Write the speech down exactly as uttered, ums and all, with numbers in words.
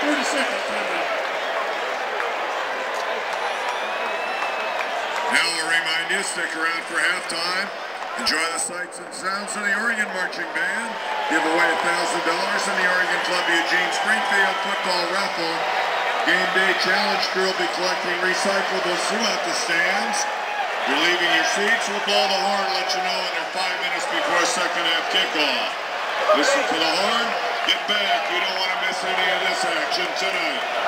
thirty seconds timeout. Now I'll remind you, stick around for halftime. Enjoy the sights and sounds of the Oregon Marching Band. Give away one thousand dollars in the Oregon Club Eugene Springfield football raffle. Game day challenge crew will be collecting recyclables throughout the stands. If you're leaving your seats, we'll blow the horn and let you know under five minutes before second half kickoff. Listen to the horn, get back. You don't want to miss any of this action tonight.